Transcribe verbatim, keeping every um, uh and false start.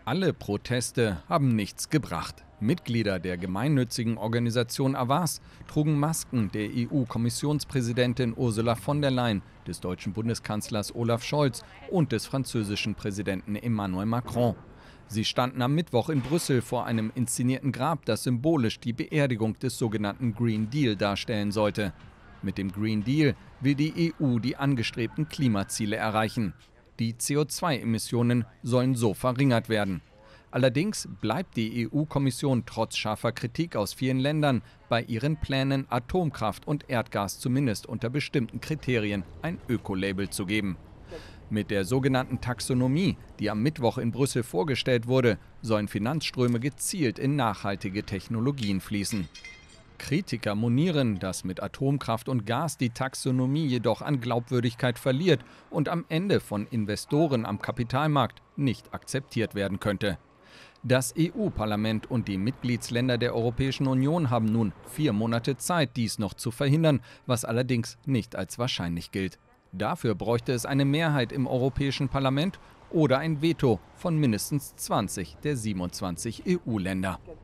Alle Proteste haben nichts gebracht. Mitglieder der gemeinnützigen Organisation Avaaz trugen Masken der E U-Kommissionspräsidentin Ursula von der Leyen, des deutschen Bundeskanzlers Olaf Scholz und des französischen Präsidenten Emmanuel Macron. Sie standen am Mittwoch in Brüssel vor einem inszenierten Grab, das symbolisch die Beerdigung des sogenannten Green Deal darstellen sollte. Mit dem Green Deal will die E U die angestrebten Klimaziele erreichen. Die C O zwei Emissionen sollen so verringert werden. Allerdings bleibt die E U-Kommission trotz scharfer Kritik aus vielen Ländern bei ihren Plänen, Atomkraft und Erdgas zumindest unter bestimmten Kriterien ein Ökolabel zu geben. Mit der sogenannten Taxonomie, die am Mittwoch in Brüssel vorgestellt wurde, sollen Finanzströme gezielt in nachhaltige Technologien fließen. Kritiker monieren, dass mit Atomkraft und Gas die Taxonomie jedoch an Glaubwürdigkeit verliert und am Ende von Investoren am Kapitalmarkt nicht akzeptiert werden könnte. Das E U-Parlament und die Mitgliedsländer der Europäischen Union haben nun vier Monate Zeit, dies noch zu verhindern, was allerdings nicht als wahrscheinlich gilt. Dafür bräuchte es eine Mehrheit im Europäischen Parlament oder ein Veto von mindestens zwanzig der siebenundzwanzig E U-Länder.